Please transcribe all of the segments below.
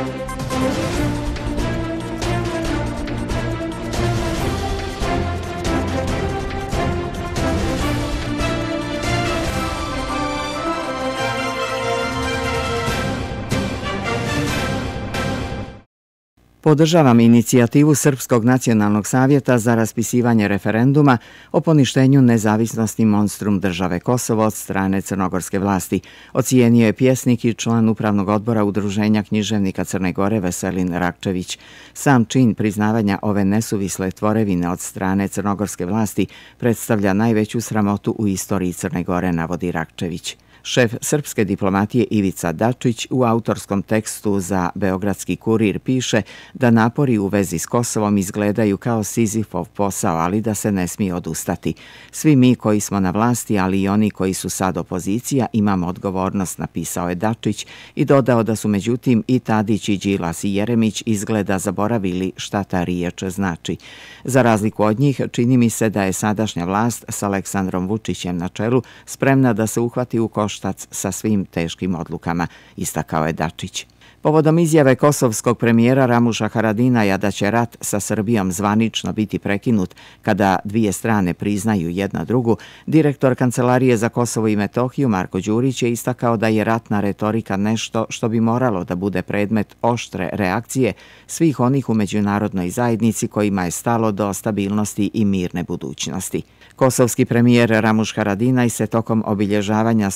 Podržavam inicijativu Srpskog nacionalnog savjeta za raspisivanje referenduma o poništenju nezavisnosti monstrum države Kosovo od strane crnogorske vlasti, ocijenio je pjesnik i član upravnog odbora Udruženja književnika Crne Gore Veselin Rakčević. Sam čin priznavanja ove nesuvisle tvorevine od strane crnogorske vlasti predstavlja najveću sramotu u istoriji Crne Gore, navodi Rakčević. Šef srpske diplomatije Ivica Dačić u autorskom tekstu za Beogradski kurir piše da napori u vezi s Kosovom izgledaju kao Sizifov posao, ali da se ne smije odustati. Svi mi koji smo na vlasti, ali i oni koji su sad opozicija, imamo odgovornost, napisao je Dačić i dodao da su međutim i Tadić i Đilas i Jeremić izgleda zaboravili šta ta riječ znači. Za razliku od njih, čini mi se da je sadašnja vlast s Aleksandrom Vučićem na čelu spremna da se uhvati u koštac sa svim teškim odlukama, istakao je Dačić. Povodom izjave kosovskog premijera Ramuša Haradinaja da će rat sa Srbijom zvanično biti prekinut kada dvije strane priznaju jedna drugu, direktor Kancelarije za Kosovo i Metohiju Marko Đurić je istakao da je ratna retorika nešto što bi moralo da bude predmet oštre reakcije svih onih u međunarodnoj zajednici kojima je stalo do stabilnosti i mirne budućnosti. Kosovski premijer Ramuš Haradinaj se tokom obilježavanja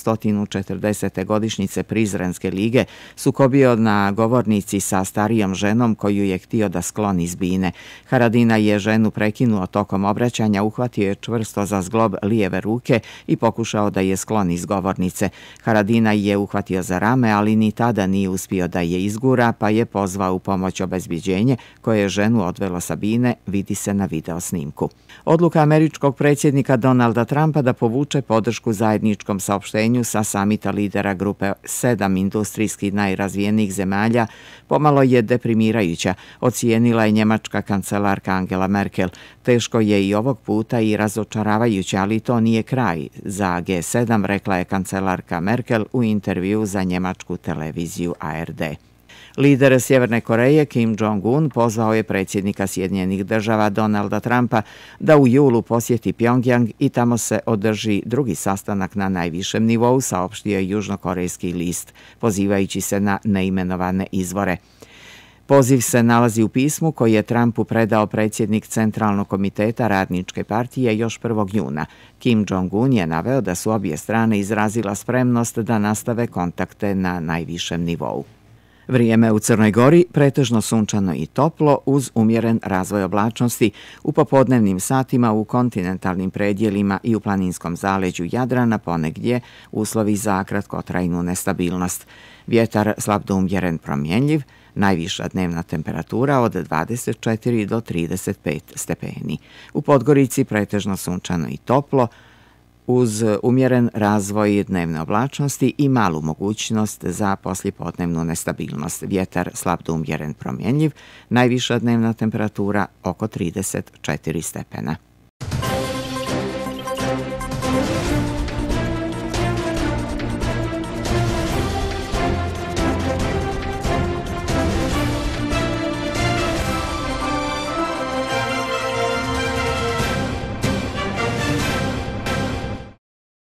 140. godišnjice Prizrenske lige sukobio na govornici sa starijom ženom koju je htio da skloni s bine. Haradinaj je ženu prekinuo tokom obraćanja, uhvatio je čvrsto za zglob lijeve ruke i pokušao da je skloni s govornice. Haradinaj je uhvatio za rame, ali ni tada nije uspio da je izgura, pa je pozvao u pomoć obezbjeđenje koje je ženu odvelo sa bine, vidi se na video snimku. Odluka američkog predsjednika Donalda Trumpa da povuče podršku zajedničkom saopštenju sa samita lidera grupe 7 industrijski najrazvijenijih zemalja pomalo je deprimirajuća, ocijenila je njemačka kancelarka Angela Merkel. Teško je i ovog puta i razočaravajuće, ali to nije kraj za G7, rekla je kancelarka Merkel u intervju za njemačku televiziju ARD. Lider Sjeverne Koreje Kim Jong-un pozvao je predsjednika Sjedinjenih Država Donalda Trumpa da u julu posjeti Pjongjang i tamo se održi drugi sastanak na najvišem nivou, saopštio je južnokorejski list, pozivajući se na neimenovane izvore. Poziv se nalazi u pismu koji je Trumpu predao predsjednik Centralnog komiteta Radničke partije još 1. juna. Kim Jong-un je naveo da su obje strane izrazila spremnost da nastave kontakte na najvišem nivou. Vrijeme u Crnoj Gori pretežno sunčano i toplo uz umjeren razvoj oblačnosti. U popodnevnim satima u kontinentalnim predjelima i u planinskom zaleđu Jadrana ponegdje uslovi za kratkotrajnu nestabilnost. Vjetar slab do umjeren promjenjiv, najviša dnevna temperatura od 24 do 35 stepeni. U Podgorici pretežno sunčano i toplo, uz umjeren razvoj dnevne oblačnosti i malu mogućnost za poslijepodnevnu nestabilnost. Vjetar slab do umjeren promjenjiv, najviša dnevna temperatura oko 34 stepena.